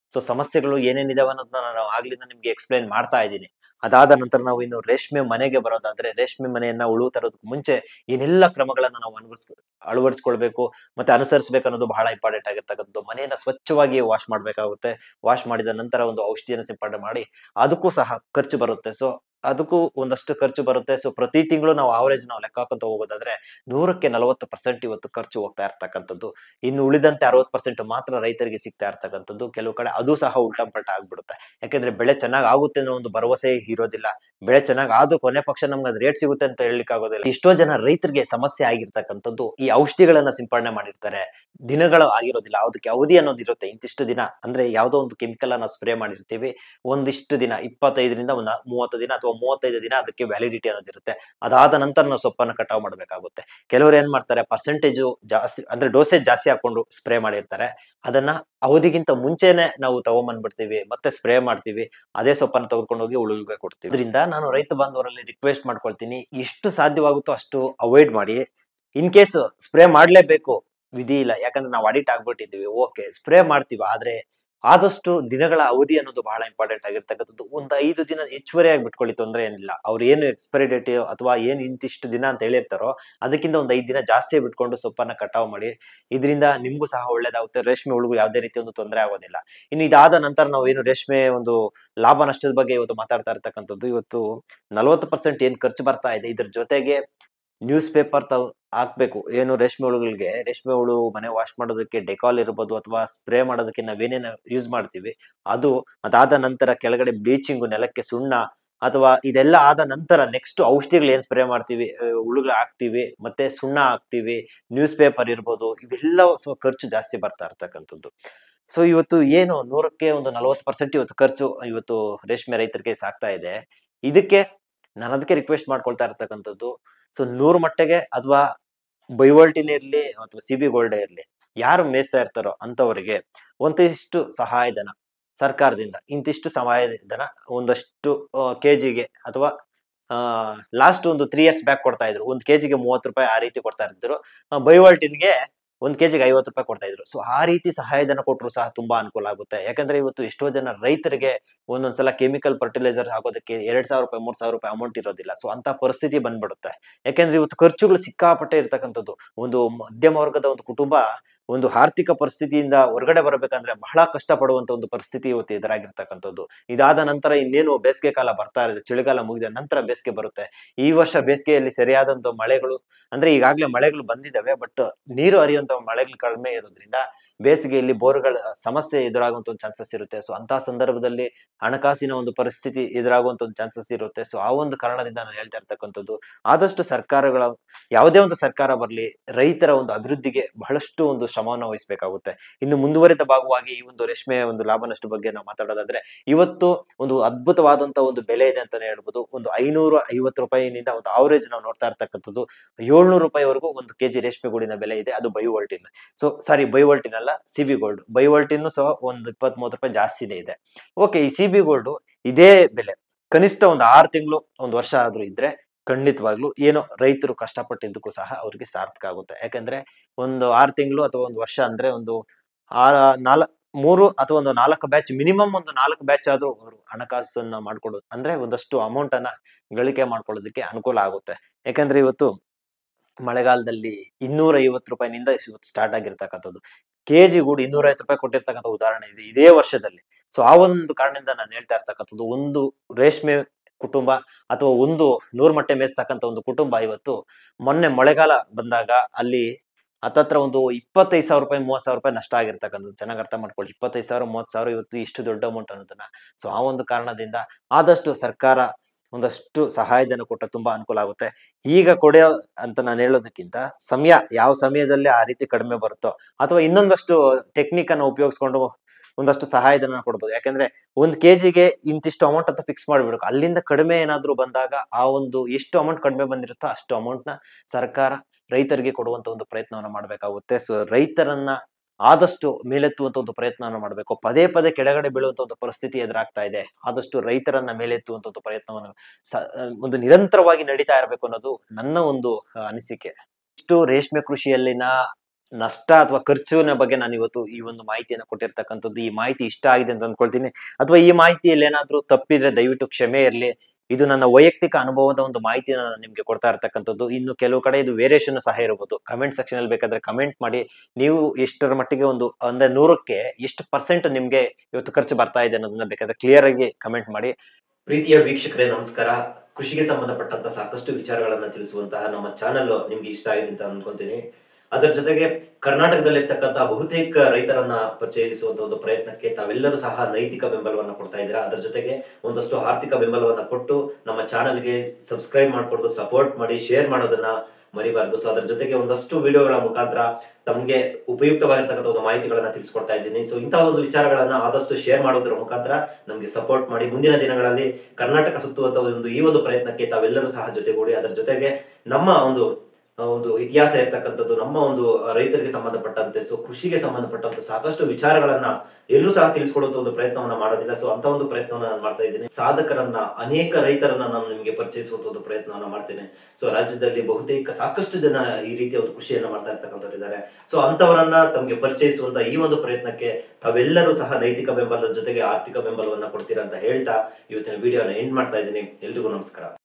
ಸೊ ಸಮಸ್ಯೆಗಳು ಏನೇನಿದಾವೆ ಅನ್ನೋದನ್ನ ನಾನು ಆಗ್ಲಿಂದ ನಿಮ್ಗೆ ಎಕ್ಸ್ಪ್ಲೈನ್ ಮಾಡ್ತಾ ಇದ್ದೀನಿ. ಅದಾದ ನಂತರ ನಾವು ಇನ್ನು ರೇಷ್ಮೆ ಮನೆಗೆ ಬರೋದಾದ್ರೆ, ರೇಷ್ಮೆ ಮನೆಯನ್ನ ಉಳು ತರೋದಕ್ಕೆ ಮುಂಚೆ ಏನೆಲ್ಲ ಕ್ರಮಗಳನ್ನ ನಾವು ಅನುವರ್ಸ್ ಅಳವಡಿಸ್ಕೊಳ್ಬೇಕು ಮತ್ತೆ ಅನುಸರಿಸಬೇಕು ಅನ್ನೋದು ಬಹಳ ಇಂಪಾರ್ಟೆಂಟ್ ಆಗಿರ್ತಕ್ಕಂಥದ್ದು. ಮನೆಯನ್ನ ಸ್ವಚ್ಛವಾಗಿ ವಾಶ್ ಮಾಡ್ಬೇಕಾಗುತ್ತೆ. ವಾಶ್ ಮಾಡಿದ ನಂತರ ಒಂದು ಔಷಧಿಯನ್ನು ಸಿಂಪಡಣೆ ಮಾಡಿ ಅದಕ್ಕೂ ಸಹ ಖರ್ಚು ಬರುತ್ತೆ. ಸೊ ಅದಕ್ಕೂ ಒಂದಷ್ಟು ಖರ್ಚು ಬರುತ್ತೆ. ಸೊ ಪ್ರತಿ ತಿಂಗಳು ನಾವು ಅವರೇಜ್ ನಾವು ಲೆಕ್ಕ ಹಾಕೊಂತ ಹೋಗೋದಾದ್ರೆ ನೂರಕ್ಕೆ ನಲವತ್ತು ಪರ್ಸೆಂಟ್ ಇವತ್ತು ಖರ್ಚು ಹೋಗ್ತಾ ಇರ್ತಕ್ಕಂಥದ್ದು. ಇನ್ನು ಉಳಿದಂತೆ ಅರವತ್ತು ಪರ್ಸೆಂಟ್ ಮಾತ್ರ ರೈತರಿಗೆ ಸಿಗ್ತಾ ಇರ್ತಕ್ಕಂಥದ್ದು. ಕೆಲವು ಕಡೆ ಅದು ಸಹ ಉಲ್ಟಂಪಲ್ಟ ಆಗ್ಬಿಡುತ್ತೆ. ಯಾಕಂದ್ರೆ ಬೆಳೆ ಚೆನ್ನಾಗ್ ಆಗುತ್ತೆ ಅನ್ನೋ ಒಂದು ಭರವಸೆ ಇರೋದಿಲ್ಲ. ಬೆಳೆ ಚೆನ್ನಾಗ್ ಆದ್ರೂ ಕೊನೆ ಪಕ್ಷ ನಮ್ಗೆ ಅದು ರೇಟ್ ಸಿಗುತ್ತೆ ಅಂತ ಹೇಳಲಿಕ್ಕೆ ಆಗೋದಿಲ್ಲ. ಎಷ್ಟೋ ಜನ ರೈತರಿಗೆ ಸಮಸ್ಯೆ ಆಗಿರ್ತಕ್ಕಂಥದ್ದು ಈ ಔಷಧಿಗಳನ್ನ ಸಿಂಪಡಣೆ ಮಾಡಿರ್ತಾರೆ. ದಿನಗಳು ಆಗಿರೋದಿಲ್ಲ. ಅದಕ್ಕೆ ಅವಧಿ ಅನ್ನೋದು ಇರುತ್ತೆ. ಇಂತಿಷ್ಟು ದಿನ ಅಂದ್ರೆ ಯಾವ್ದೋ ಒಂದು ಕೆಮಿಕಲ್ ನಾವು ಸ್ಪ್ರೇ ಮಾಡಿರ್ತೀವಿ. ಒಂದಿಷ್ಟು ದಿನ ಇಪ್ಪತ್ತೈದರಿಂದ ಒಂದು ಮೂವತ್ತು ದಿನ ಅಥವಾ ಮೂವತ್ತೈದು ದಿನ ಅದಕ್ಕೆ ವ್ಯಾಲಿಡಿಟಿ ಅನ್ನೋದಿರುತ್ತೆ. ಅದಾದ ನಂತರ ನಾವು ಸೊಪ್ಪನ್ನ ಕಟಾವು ಮಾಡಬೇಕಾಗುತ್ತೆ. ಕೆಲವರು ಏನ್ ಮಾಡ್ತಾರೆ, ಪರ್ಸೆಂಟೇಜ್ ಜಾಸ್ತಿ ಅಂದ್ರೆ ಡೋಸೇಜ್ ಜಾಸ್ತಿ ಹಾಕೊಂಡು ಸ್ಪ್ರೇ ಮಾಡಿರ್ತಾರೆ. ಅದನ್ನ ಅವಧಿಗಿಂತ ಮುಂಚೆನೆ ನಾವು ತಗೊಂಡ್ಬಂದ್ಬಿಡ್ತೀವಿ ಮತ್ತೆ ಸ್ಪ್ರೇ ಮಾಡ್ತೀವಿ. ಅದೇ ಸೊಪ್ಪನ್ನು ತೆಗೆದುಕೊಂಡು ಹೋಗಿ ಉಳುವಿಗೆ ಕೊಡ್ತೀವಿ. ಇದರಿಂದ ನಾನು ರೈತ ಬಾಂಧವರಲ್ಲಿ ರಿಕ್ವೆಸ್ಟ್ ಮಾಡ್ಕೊಳ್ತೀನಿ, ಎಷ್ಟು ಸಾಧ್ಯವಾಗುತ್ತೋ ಅಷ್ಟು ಅವಾಯ್ಡ್ ಮಾಡಿ. ಇನ್ ಕೇಸ್ ಸ್ಪ್ರೇ ಮಾಡ್ಲೇಬೇಕು, ವಿಧಿ ಇಲ್ಲ, ಯಾಕಂದ್ರೆ ನಾವು ಅಡಿಕ್ಟ್ ಆಗ್ಬಿಟ್ಟಿದ್ದೀವಿ, ಓಕೆ ಸ್ಪ್ರೇ ಮಾಡ್ತೀವಿ. ಆದ್ರೆ ಆದಷ್ಟು ದಿನಗಳ ಅವಧಿ ಅನ್ನೋದು ಬಹಳ ಇಂಪಾರ್ಟೆಂಟ್ ಆಗಿರ್ತಕ್ಕಂಥದ್ದು. ಒಂದು ಐದು ದಿನ ಹೆಚ್ಚುವರಿಯಾಗಿ ಬಿಟ್ಕೊಳ್ಳಿ, ತೊಂದರೆ ಏನಿಲ್ಲ. ಅವ್ರು ಏನು ಎಕ್ಸ್ಪೈರಿ ಡೇಟ್ ಅಥವಾ ಏನ್ ಇಂತಿಷ್ಟು ದಿನ ಅಂತ ಹೇಳಿರ್ತಾರೋ ಅದಕ್ಕಿಂತ ಒಂದು ಐದು ದಿನ ಜಾಸ್ತಿ ಬಿಟ್ಕೊಂಡು ಸೊಪ್ಪನ್ನ ಕಟಾವು ಮಾಡಿ. ಇದರಿಂದ ನಿಮ್ಗೂ ಸಹ ಒಳ್ಳೇದಾಗುತ್ತೆ. ರೇಷ್ಮೆ ಹುಳುಗೂ ಯಾವುದೇ ರೀತಿ ಒಂದು ತೊಂದರೆ ಆಗೋದಿಲ್ಲ. ಇನ್ನು ಇದಾದ ನಂತರ ನಾವು ಏನು ರೇಷ್ಮೆ ಒಂದು ಲಾಭ ನಷ್ಟದ ಬಗ್ಗೆ ಇವತ್ತು ಮಾತಾಡ್ತಾ ಇರ್ತಕ್ಕಂಥದ್ದು. ಇವತ್ತು ನಲವತ್ತು ಪರ್ಸೆಂಟ್ ಏನ್ ಖರ್ಚು ಬರ್ತಾ ಇದೆ, ಇದ್ರ ಜೊತೆಗೆ ನ್ಯೂಸ್ ಪೇಪರ್ ತಾವ್ ಹಾಕ್ಬೇಕು. ಏನು ರೇಷ್ಮೆ ಹುಳುಗಳಿಗೆ, ರೇಷ್ಮೆ ಹುಳು ಮನೆ ವಾಶ್ ಮಾಡೋದಕ್ಕೆ ಡೆಕಾಲ್ ಇರ್ಬೋದು ಅಥವಾ ಸ್ಪ್ರೇ ಮಾಡೋದಕ್ಕೆ ನಾವೇನೇನು ಯೂಸ್ ಮಾಡ್ತೀವಿ ಅದು, ಅದಾದ ನಂತರ ಕೆಳಗಡೆ ಬ್ಲೀಚಿಂಗ್, ನೆಲಕ್ಕೆ ಸುಣ್ಣ, ಅಥವಾ ಇದೆಲ್ಲ ಆದ ನಂತರ ನೆಕ್ಸ್ಟ್ ಔಷಧಿಗಳು ಏನ್ ಸ್ಪ್ರೇ ಮಾಡ್ತೀವಿ, ಹುಳುಗಳು ಹಾಕ್ತಿವಿ ಮತ್ತೆ ಸುಣ್ಣ ಹಾಕ್ತಿವಿ, ನ್ಯೂಸ್ ಪೇಪರ್ ಇರ್ಬೋದು, ಇವೆಲ್ಲ ಸೊ ಖರ್ಚು ಜಾಸ್ತಿ ಬರ್ತಾ ಇರ್ತಕ್ಕಂಥದ್ದು. ಸೊ ಇವತ್ತು ಏನು ನೂರಕ್ಕೆ ಒಂದು ನಲವತ್ತು ಪರ್ಸೆಂಟ್ ಇವತ್ತು ಖರ್ಚು ಇವತ್ತು ರೇಷ್ಮೆ ರೈತರಿಗೆ ಸಾಕ್ತಾ ಇದೆ. ಇದಕ್ಕೆ ನಾನು ಅದಕ್ಕೆ ರಿಕ್ವೆಸ್ಟ್ ಮಾಡ್ಕೊಳ್ತಾ ಇರ್ತಕ್ಕಂಥದ್ದು, ಸೊ ನೂರು ಮಟ್ಟಿಗೆ ಅಥವಾ ಬೈವಲ್ಟಿನ್ ಇರ್ಲಿ ಅಥವಾ ಸಿ ಬಿ ಗೋಲ್ಡ್ ಇರ್ಲಿ, ಯಾರು ಮೇಯಿಸ್ತಾ ಇರ್ತಾರೋ ಅಂತವರಿಗೆ ಒಂದಿಷ್ಟು ಸಹಾಯಧನ ಸರ್ಕಾರದಿಂದ, ಇಂತಿಷ್ಟು ಸಹಾಯಧನ ಒಂದಷ್ಟು ಕೆಜಿಗೆ ಅಥವಾ ಆ ಲಾಸ್ಟ್ ಒಂದು ತ್ರೀ ಇಯರ್ಸ್ ಬ್ಯಾಕ್ ಕೊಡ್ತಾ ಇದ್ರು. ಒಂದ್ ಕೆಜಿಗೆ ಮೂವತ್ತು ರೂಪಾಯಿ ಆ ರೀತಿ ಕೊಡ್ತಾ ಇದ್ರು. ಬೈವಲ್ಟಿನ್ಗೆ ಒಂದ್ ಕೆಜಿಗೆ ಐವತ್ತು ರೂಪಾಯಿ ಕೊಡ್ತಾ ಇದ್ರು. ಸೊ ಆ ರೀತಿ ಸಹಾಯಧನ ಕೊಟ್ಟರು ಸಹ ತುಂಬಾ ಅನುಕೂಲ ಆಗುತ್ತೆ. ಯಾಕಂದ್ರೆ ಇವತ್ತು ಎಷ್ಟೋ ಜನ ರೈತರಿಗೆ ಒಂದೊಂದ್ಸಲ ಕೆಮಿಕಲ್ ಫರ್ಟಿಲೈಸರ್ ಆಗೋದಕ್ಕೆ ಎರಡ್ ಸಾವಿರ ರೂಪಾಯಿ ಮೂರ್ ಸಾವಿರ ರೂಪಾಯಿ ಅಮೌಂಟ್ ಇರೋದಿಲ್ಲ. ಸೊ ಅಂತ ಪರಿಸ್ಥಿತಿ ಬಂದ್ಬಿಡುತ್ತೆ. ಯಾಕಂದ್ರೆ ಇವತ್ತು ಖರ್ಚುಗಳು ಸಿಕ್ಕಾಪಟ್ಟೆ ಇರ್ತಕ್ಕಂಥದ್ದು. ಒಂದು ಮಧ್ಯಮ ವರ್ಗದ ಒಂದು ಕುಟುಂಬ ಒಂದು ಆರ್ಥಿಕ ಪರಿಸ್ಥಿತಿಯಿಂದ ಹೊರಗಡೆ ಬರಬೇಕಂದ್ರೆ ಬಹಳ ಕಷ್ಟ ಪಡುವಂತ ಒಂದು ಪರಿಸ್ಥಿತಿ ಇವತ್ತು ಎದುರಾಗಿರ್ತಕ್ಕಂಥದ್ದು. ಇದಾದ ನಂತರ ಇನ್ನೇನು ಬೇಸಿಗೆ ಕಾಲ ಬರ್ತಾ ಇದೆ, ಚಳಿಗಾಲ ಮುಗಿದ ನಂತರ ಬೇಸಿಗೆ ಬರುತ್ತೆ. ಈ ವರ್ಷ ಬೇಸಿಗೆಯಲ್ಲಿ ಸರಿಯಾದಂತ ಮಳೆಗಳು ಅಂದ್ರೆ ಈಗಾಗಲೇ ಮಳೆಗಳು ಬಂದಿದ್ದಾವೆ, ಬಟ್ ನೀರು ಹರಿಯುವಂತ ಮಳೆಗಳು ಕಡಿಮೆ ಇರೋದ್ರಿಂದ ಬೇಸಿಗೆಯಲ್ಲಿ ಬೋರ್ಗಳ ಸಮಸ್ಯೆ ಎದುರಾಗುವಂತ ಒಂದು ಚಾನ್ಸಸ್ ಇರುತ್ತೆ. ಸೊ ಅಂತ ಸಂದರ್ಭದಲ್ಲಿ ಹಣಕಾಸಿನ ಒಂದು ಪರಿಸ್ಥಿತಿ ಎದುರಾಗುವಂತ ಒಂದು ಚಾನ್ಸಸ್ ಇರುತ್ತೆ. ಸೊ ಆ ಒಂದು ಕಾರಣದಿಂದ ನಾನು ಹೇಳ್ತಾ ಇರ್ತಕ್ಕಂಥದ್ದು, ಆದಷ್ಟು ಸರ್ಕಾರಗಳ ಯಾವುದೇ ಒಂದು ಸರ್ಕಾರ ಬರಲಿ, ರೈತರ ಒಂದು ಅಭಿವೃದ್ಧಿಗೆ ಬಹಳಷ್ಟು ಒಂದು ಶ್ರಮವನ್ನು ವಹಿಸಬೇಕಾಗುತ್ತೆ. ಇನ್ನು ಮುಂದುವರಿದ ಭಾಗವಾಗಿ ಈ ಒಂದು ರೇಷ್ಮೆ ಒಂದು ಲಾಭ ನಷ್ಟ ಬಗ್ಗೆ ನಾವು ಮಾತಾಡೋದಾದ್ರೆ, ಇವತ್ತು ಒಂದು ಅದ್ಭುತವಾದಂತ ಒಂದು ಬೆಲೆ ಇದೆ ಅಂತಾನೆ ಹೇಳ್ಬೋದು. ಒಂದು ಐನೂರ ಐವತ್ತು ರೂಪಾಯಿನಿಂದ ಒಂದು ಅವರೇಜ್ ನಾವು ನೋಡ್ತಾ ಇರ್ತಕ್ಕಂಥದ್ದು ಏಳ್ನೂರು ರೂಪಾಯಿವರೆಗೂ ಒಂದು ಕೆಜಿ ರೇಷ್ಮೆ ಗೂಡಿನ ಬೆಲೆ ಇದೆ. ಅದು ಬೈವೋಲ್ಟಿನ್, ಸೊ ಸಾರಿ ಬೈವೋಲ್ಟಿನ್ ಅಲ್ಲ, ಸಿ ಬಿ ಗೋಲ್ಡ್. ಬೈವೋಲ್ಟಿನ್ ಸಹ ಒಂದು ಇಪ್ಪತ್ತ್ ಮೂವತ್ತು ರೂಪಾಯಿ ಜಾಸ್ತಿನೇ ಇದೆ. ಓಕೆ, ಈ ಸಿ ಬಿ ಗೋಲ್ಡ್ ಇದೇ ಬೆಲೆ ಕನಿಷ್ಠ ಒಂದು ಆರು ತಿಂಗಳು ಒಂದು ವರ್ಷ ಆದ್ರೂ ಇದ್ರೆ ಖಂಡಿತವಾಗ್ಲೂ ಏನೋ ರೈತರು ಕಷ್ಟಪಟ್ಟಿದ್ದಕ್ಕೂ ಸಹ ಅವ್ರಿಗೆ ಸಾರ್ಥಕ ಆಗುತ್ತೆ. ಯಾಕಂದ್ರೆ ಒಂದು ಆರು ತಿಂಗಳು ಅಥವಾ ಒಂದು ವರ್ಷ ಅಂದ್ರೆ ಒಂದು ಆ ನಾಲ್ ಮೂರು ಅಥವಾ ಒಂದು ನಾಲ್ಕು ಬ್ಯಾಚ್, ಮಿನಿಮಮ್ ಒಂದು ನಾಲ್ಕು ಬ್ಯಾಚ್ ಆದ್ರೂ ಅವರು ಹಣಕಾಸನ್ನ ಮಾಡ್ಕೊಡೋದು ಅಂದ್ರೆ ಒಂದಷ್ಟು ಅಮೌಂಟ್ ಅನ್ನ ಗಳಿಕೆ ಮಾಡ್ಕೊಳ್ಳೋದಕ್ಕೆ ಅನುಕೂಲ ಆಗುತ್ತೆ. ಯಾಕಂದ್ರೆ ಇವತ್ತು ಮಳೆಗಾಲದಲ್ಲಿ ಇನ್ನೂರ ಐವತ್ತು ರೂಪಾಯಿನಿಂದ ಇವತ್ತು ಸ್ಟಾರ್ಟ್ ಆಗಿರ್ತಕ್ಕಂಥದ್ದು. ಕೆಜಿ ಗೂಡು ಇನ್ನೂರ ಐವತ್ತು ರೂಪಾಯಿ ಕೊಟ್ಟಿರ್ತಕ್ಕಂಥ ಉದಾಹರಣೆ ಇದೆ ಇದೇ ವರ್ಷದಲ್ಲಿ. ಸೊ ಆ ಒಂದು ಕಾರಣದಿಂದ ನಾನು ಹೇಳ್ತಾ ಇರ್ತಕ್ಕಂಥದ್ದು, ಒಂದು ರೇಷ್ಮೆ ಕುಟುಂಬ ಅಥವಾ ಒಂದು ನೂರು ಮೊಟ್ಟೆ ಮೇಯಿಸ್ತಕ್ಕಂಥ ಒಂದು ಕುಟುಂಬ ಇವತ್ತು ಮೊನ್ನೆ ಮಳೆಗಾಲ ಬಂದಾಗ ಅಲ್ಲಿ ಹತ್ತತ್ರ ಒಂದು ಇಪ್ಪತ್ತೈದು ಸಾವಿರ ರೂಪಾಯಿ ಮೂವತ್ತು ಸಾವಿರ ರೂಪಾಯಿ ನಷ್ಟ ಆಗಿರ್ತಕ್ಕಂಥದ್ದು. ಚೆನ್ನಾಗಿ ಅರ್ಥ ಮಾಡ್ಕೊಳ್ಳಿ, ಇಪ್ಪತ್ತೈದು ಸಾವಿರ ಮೂವತ್ತು ಸಾವಿರ ಇವತ್ತು ಇಷ್ಟು ದೊಡ್ಡ ಅಮೌಂಟ್ ಅನ್ನೋದನ್ನ. ಸೊ ಆ ಒಂದು ಕಾರಣದಿಂದ ಆದಷ್ಟು ಸರ್ಕಾರ ಒಂದಷ್ಟು ಸಹಾಯಧನ ಕೊಟ್ಟ ತುಂಬಾ ಅನುಕೂಲ ಆಗುತ್ತೆ. ಈಗ ಕೊಡೋ ಅಂತ ನಾನು ಹೇಳೋದಕ್ಕಿಂತ ಸಮಯ, ಯಾವ ಸಮಯದಲ್ಲಿ ಆ ರೀತಿ ಕಡಿಮೆ ಬರುತ್ತೋ ಅಥವಾ ಇನ್ನೊಂದಷ್ಟು ಟೆಕ್ನಿಕ್ ಅನ್ನು ಉಪಯೋಗಿಸ್ಕೊಂಡು ಒಂದಷ್ಟು ಸಹಾಯಧನ ಕೊಡ್ಬೋದು. ಯಾಕಂದ್ರೆ ಒಂದ್ ಕೆಜಿಗೆ ಇಂತಿಷ್ಟು ಅಮೌಂಟ್ ಅಂತ ಫಿಕ್ಸ್ ಮಾಡ್ಬಿಡ್ಬೇಕು. ಅಲ್ಲಿಂದ ಕಡಿಮೆ ಏನಾದ್ರು ಬಂದಾಗ ಆ ಒಂದು ಎಷ್ಟು ಅಮೌಂಟ್ ಕಡಿಮೆ ಬಂದಿರುತ್ತೋ ಅಷ್ಟು ಅಮೌಂಟ್ ನ ಸರ್ಕಾರ ರೈತರಿಗೆ ಕೊಡುವಂತ ಒಂದು ಪ್ರಯತ್ನವನ್ನ ಮಾಡ್ಬೇಕಾಗುತ್ತೆ. ಸೊ ರೈತರನ್ನ ಆದಷ್ಟು ಮೇಲೆತ್ತುವಂತ ಒಂದು ಪ್ರಯತ್ನವನ್ನು ಮಾಡಬೇಕು. ಪದೇ ಪದೇ ಕೆಳಗಡೆ ಬೀಳುವಂತ ಒಂದು ಪರಿಸ್ಥಿತಿ ಎದುರಾಗ್ತಾ ಇದೆ. ಆದಷ್ಟು ರೈತರನ್ನ ಮೇಲೆತ್ತುವಂತ ಒಂದು ಪ್ರಯತ್ನವನ್ನು ಸ ಒಂದು ನಿರಂತರವಾಗಿ ನಡೀತಾ ಇರಬೇಕು ಅನ್ನೋದು ನನ್ನ ಒಂದು ಅನಿಸಿಕೆ. ಇಷ್ಟು ರೇಷ್ಮೆ ಕೃಷಿಯಲ್ಲಿನ ನಷ್ಟ ಅಥವಾ ಖರ್ಚಿನ ಬಗ್ಗೆ ನಾನು ಇವತ್ತು ಈ ಒಂದು ಮಾಹಿತಿಯನ್ನು ಕೊಟ್ಟಿರ್ತಕ್ಕಂಥದ್ದು. ಈ ಮಾಹಿತಿ ಇಷ್ಟ ಆಗಿದೆ ಅಂತ ಅಂದ್ಕೊಳ್ತೀನಿ. ಅಥವಾ ಈ ಮಾಹಿತಿಯಲ್ಲಿ ಏನಾದ್ರೂ ತಪ್ಪಿದ್ರೆ ದಯವಿಟ್ಟು ಕ್ಷಮೆ ಇರಲಿ. ಇದು ನನ್ನ ವೈಯಕ್ತಿಕ ಅನುಭವದ ಒಂದು ಮಾಹಿತಿನ ನಾನು ನಿಮ್ಗೆ ಕೊಡ್ತಾ ಇರ್ತಕ್ಕಂಥದ್ದು. ಇನ್ನು ಕೆಲವು ಕಡೆ ಇದು ವೇರಿಯೇಷನ್ ಸಹ ಇರಬಹುದು. ಕಮೆಂಟ್ ಸೆಕ್ಷನ್ ಅಲ್ಲಿ ಬೇಕಾದ್ರೆ ಕಮೆಂಟ್ ಮಾಡಿ. ನೀವು ಎಷ್ಟರ ಮಟ್ಟಿಗೆ ಒಂದು ಅಂದ್ರೆ ನೂರಕ್ಕೆ ಎಷ್ಟು ಪರ್ಸೆಂಟ್ ನಿಮ್ಗೆ ಇವತ್ತು ಖರ್ಚು ಬರ್ತಾ ಇದೆ ಅನ್ನೋದನ್ನ ಬೇಕಾದ್ರೆ ಕ್ಲಿಯರ್ ಆಗಿ ಕಮೆಂಟ್ ಮಾಡಿ. ಪ್ರೀತಿಯ ವೀಕ್ಷಕರೇ ನಮಸ್ಕಾರ. ಕೃಷಿಗೆ ಸಂಬಂಧಪಟ್ಟಂತ ಸಾಕಷ್ಟು ವಿಚಾರಗಳನ್ನ ತಿಳಿಸುವಂತಹ ನಮ್ಮ ಚಾನೆಲ್ ನಿಮ್ಗೆ ಇಷ್ಟ ಆಗಿದೆ ಅಂತ ಅನ್ಕೊಂತೀನಿ. ಅದರ ಜೊತೆಗೆ ಕರ್ನಾಟಕದಲ್ಲಿರ್ತಕ್ಕಂತಹ ಬಹುತೇಕ ರೈತರನ್ನ ಪರಿಚಯಿಸುವಂತ ಒಂದು ಪ್ರಯತ್ನಕ್ಕೆ ತಾವೆಲ್ಲರೂ ಸಹ ನೈತಿಕ ಬೆಂಬಲವನ್ನ ಕೊಡ್ತಾ ಇದ್ದೀರಾ. ಅದರ ಜೊತೆಗೆ ಒಂದಷ್ಟು ಆರ್ಥಿಕ ಬೆಂಬಲವನ್ನ ಕೊಟ್ಟು ನಮ್ಮ ಚಾನೆಲ್ಗೆ ಸಬ್ಸ್ಕ್ರೈಬ್ ಮಾಡ್ಕೊಂಡು ಸಪೋರ್ಟ್ ಮಾಡಿ, ಶೇರ್ ಮಾಡೋದನ್ನ ಮರಿಬಾರ್ದು. ಸೊ ಅದರ ಜೊತೆಗೆ ಒಂದಷ್ಟು ವಿಡಿಯೋಗಳ ಮುಖಾಂತರ ತಮಗೆ ಉಪಯುಕ್ತವಾಗಿರ್ತಕ್ಕಂಥ ಒಂದು ಮಾಹಿತಿಗಳನ್ನ ತಿಳಿಸ್ಕೊಡ್ತಾ ಇದ್ದೀನಿ. ಸೊ ಇಂತಹ ಒಂದು ವಿಚಾರಗಳನ್ನ ಆದಷ್ಟು ಶೇರ್ ಮಾಡೋದ್ರ ಮುಖಾಂತರ ನಮ್ಗೆ ಸಪೋರ್ಟ್ ಮಾಡಿ. ಮುಂದಿನ ದಿನಗಳಲ್ಲಿ ಕರ್ನಾಟಕ ಸುತ್ತುವಂತ ಒಂದು ಈ ಒಂದು ಪ್ರಯತ್ನಕ್ಕೆ ತಾವೆಲ್ಲರೂ ಸಹ ಜೊತೆಗೂಡಿ ಅದರ ಜೊತೆಗೆ ನಮ್ಮ ಒಂದು ಒಂದು ಇತಿಹಾಸ ಇರ್ತಕ್ಕಂಥದ್ದು, ನಮ್ಮ ಒಂದು ರೈತರಿಗೆ ಸಂಬಂಧಪಟ್ಟಂತೆ, ಸೊ ಕೃಷಿಗೆ ಸಂಬಂಧಪಟ್ಟಂತೆ ಸಾಕಷ್ಟು ವಿಚಾರಗಳನ್ನ ಎಲ್ಲರೂ ಸಹ ತಿಳಿಸ್ಕೊಡುವಂತ ಒಂದು ಪ್ರಯತ್ನವನ್ನ ಮಾಡೋದಿಲ್ಲ. ಸೊ ಅಂತ ಒಂದು ಪ್ರಯತ್ನವನ್ನ ನಾನು ಮಾಡ್ತಾ ಇದ್ದೀನಿ. ಸಾಧಕರನ್ನ, ಅನೇಕ ರೈತರನ್ನ ನಾನು ನಿಮಗೆ ಪರಿಚಯಿಸುವಂತ ಒಂದು ಪ್ರಯತ್ನವನ್ನ ಮಾಡ್ತೇನೆ. ಸೊ ರಾಜ್ಯದಲ್ಲಿ ಬಹುತೇಕ ಸಾಕಷ್ಟು ಜನ ಈ ರೀತಿಯ ಒಂದು ಕೃಷಿಯನ್ನ ಮಾಡ್ತಾ ಇರ್ತಕ್ಕಂಥವ್ರು ಇದ್ದಾರೆ. ಸೊ ಅಂತವರನ್ನ ತಮಗೆ ಪರಿಚಯಿಸುವಂತ ಈ ಒಂದು ಪ್ರಯತ್ನಕ್ಕೆ ತಾವೆಲ್ಲರೂ ಸಹ ನೈತಿಕ ಬೆಂಬಲದ ಜೊತೆಗೆ ಆರ್ಥಿಕ ಬೆಂಬಲವನ್ನ ಕೊಡ್ತೀರಾ ಅಂತ ಹೇಳ್ತಾ ಇವತ್ತಿನ ವಿಡಿಯೋನ ಎಂಡ್ ಮಾಡ್ತಾ ಇದ್ದೀನಿ. ಎಲ್ರಿಗೂ ನಮಸ್ಕಾರ.